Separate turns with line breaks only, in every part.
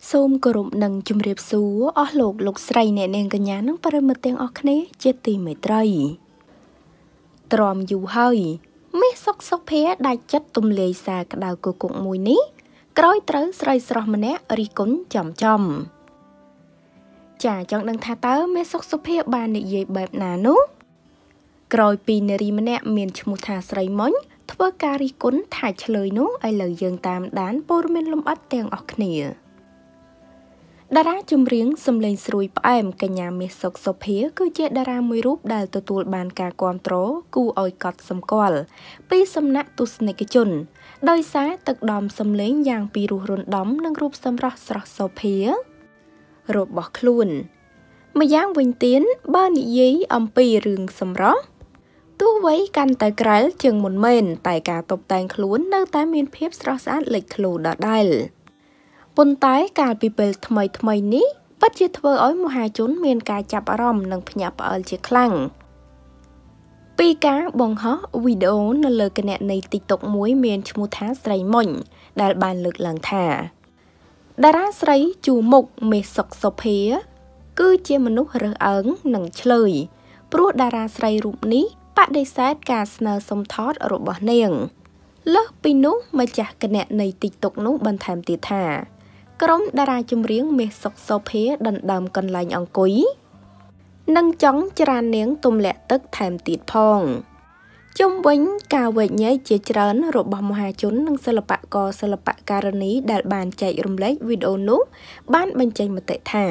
សូមគោរពនឹងជម្រាបសួរអស់លោកស្រីអ្នកនាងកញ្ញានិងប្រិយមិត្តទាំងអស់គ្នាជាទីមេត្រីទ្រាំយូរហើយមាសសុភាដាច់ចិត្តទំលាយសារក្តៅគគុកមួយនេះក្រោយត្រូវស្រីស្រស់ម្នាក់រិះគន់ចំចាចង់ដឹងថាតើមាសសុភាបាននិយាយបែបណានោះក្រោយពីនារីម្នាក់មានឈ្មោះថាស្រីមុញធ្វើការរិះគន់ថាឆ្លើយនោះឥឡូវយើងតាមដានព័ត៌មានលម្អិតទាំងអស់គ្នាតារាចម្រៀងសម្លេងស្រួយផ្អែមកញ្ញាមាសសុភាគឺជាតារាមួយរូបដែលទទួលបានការគាំទ្រគួរឲ្យកត់សម្គាល់ពីសំណាក់ទស្សនិកជនដោយសារទឹកដមសម្លេងយ៉ាងពីរោះរណ្ដំនិងរូបសម្រស់ស្រស់សុភារបស់ខ្លួនម្យ៉ាងវិញទៀតបើនិយាយអំពីរឿងសម្រស់ទោះវ័យកាន់តែក្រែលជាងមុនមែនតែការតុបតែងខ្លួននៅតែមានភាពស្រស់ស្អាតលេចធ្លោដដែលប៉ុន្តែកាលពីពេលថ្មីនេះពិតជាធ្វើឲ្យមហាជនមានការចាប់អារម្មណ៍និងភ្ញាក់ផ្អើលជាខ្លាំងពីការបង្ហោះវីដេអូនៅលើគណនី TikTok មួយមានឈ្មោះថាស្រីមុញដែលបានលើកឡើងថាតារាស្រីជួមុខមាសសុភាគឺជាមនុស្សរើសអើងនិងឆ្លើយព្រោះតារាស្រីរូបនេះបដិសេធការស្នើសុំថតរបស់នាងលើសពីនោះម្ចាស់គណនី TikTok នោះបន្ថែមទៀតថាក្រុមតារាចម្រៀងមាសសុភាដណ្ដើមកន្លែងអង្គុយនិងចង់ច្រាននាងទម្លាក់ទឹកថែមទៀតផងជុំវិញការវែកញែកជាច្រើនរបស់មហាជននិងសិល្បករសិល្បករនីដែលបានចែករំលែកវីដេអូនោះបានបញ្ចេញមតិថា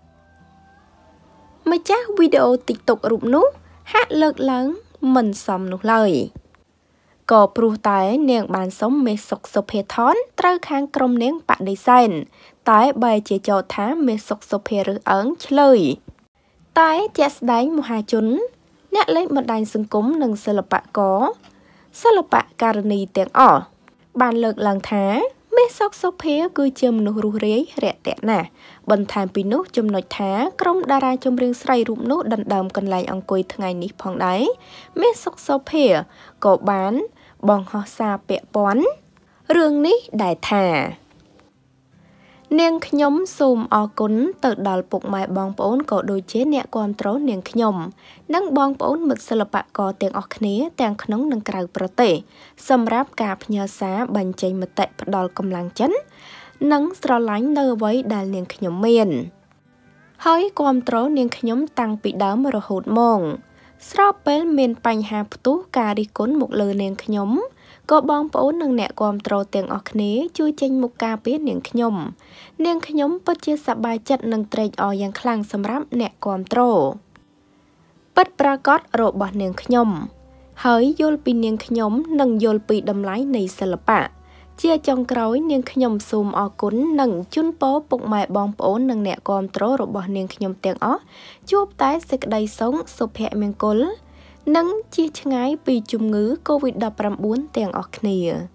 ម្ចាស់វីដេអូ TikTok រូបនោះហាក់លើកឡើងមិនសមនោះឡើយក៏ព្រោះតែនាងបានសុំមាសសុភាថនត្រូវខាងក្រុមនាងបដិសេធតែបែរជាចោទថាមាសសុភារើសអើងឆ្លើយតែជាក់ស្ដែងមហាជនអ្នកលេងបណ្ដាញសង្គមនិងសិល្បករនីទាំងអស់បានលើកឡើងថាមាសសុភាគឺជាមនុស្សរុះរាយរាក់ទាក់ណាស់បន្ថែមពីនោះចំណុចថាក្រុមតារាចម្រៀងស្រីរូបនោះដណ្ដើមកន្លែងអង្គុយថ្ងៃនេះផងដែរមាសសុភាក៏បានបង្ហោះសារពាក់ព័ន្ធរឿងនេះដែរថានាងខ្ញុំសូមអរគុណទៅដល់ពុកម៉ែបងប្អូនក៏ដូចជាអ្នកគាំទ្រនាងខ្ញុំនិងបងប្អូនមិត្តសិល្បករទាំងអស់គ្នាទាំងក្នុងនិងក្រៅប្រទេសសម្រាប់ការផ្ញើសារបញ្ចេញមតិផ្ដល់កម្លាំងចិត្តនិងស្រឡាញ់នៅអ្វីដែលនាងខ្ញុំមានហើយគាំទ្រនាងខ្ញុំតាំងពីដើមរហូតមកស្របពេលមានបញ្ហាផ្ទុះការរិះគន់មកលើនាងខ្ញុំក៏បងប្អូននិងអ្នកគាំទ្រទាំងអស់គ្នាជួយចេញមុខការពារនាងខ្ញុំពិតជាសប្បាយចិត្តនិងត្រេកអរយ៉ាងខ្លាំងសម្រាប់អ្នកគាំទ្រពិតប្រាកដរបស់នាងខ្ញុំហើយយល់ពីនាងខ្ញុំនិងយល់ពីតម្លៃនៃសិល្បៈជាចុងក្រោយនាងខ្ញុំសូមអរគុណនិងជូនពរពុកម៉ែបងប្អូននិងអ្នកគាំទ្ររបស់នាងខ្ញុំទាំងអស់ជួបតែសេចក្តីសុខសុភមង្គលនិងជៀសឆ្ងាយពីជំងឺ COVID-19 ទាំងអស់គ្នា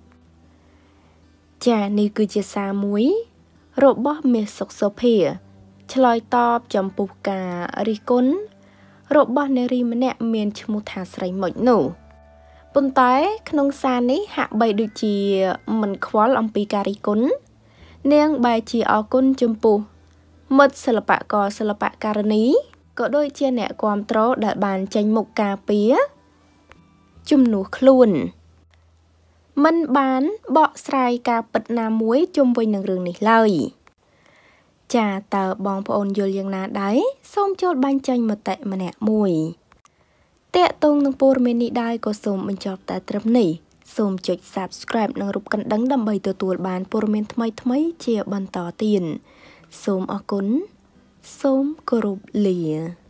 ចានេះគឺជាសារមួយរបស់មាសសុភាឆ្លើយតបចំពោះការរិះគន់របស់នារីម្នាក់មានឈ្មោះថាស្រីមុចនោះប៉ុន្តែក្នុងសារនេះហាក់បីដូចជាមិនខ្វល់អំពីការរិះគន់នាងបែរជាអរគុណចំពោះមិត្តសិល្បករសិល្បករនីក៏ដូចជាអ្នកគាំទ្រដែលបានចេញមុខការពារជំនួសខ្លួនមិនបានបកស្រាយការពិតណាមួយជុំវិញនឹងរឿងនេះឡើយចាតើបងប្អូនយល់យ៉ាងណាដែរសូមចូលបញ្ចេញមតិម្នាក់មួយតាក់ទងនឹងព័ត៌មាននេះដែរក៏សូមបញ្ចប់តែត្រឹមនេះសូមចុច Subscribe និងរូបកណ្ដឹងដើម្បីទទួលបានព័ត៌មានថ្មីជាបន្តទៀតសូមអរគុណសូមគោរពលា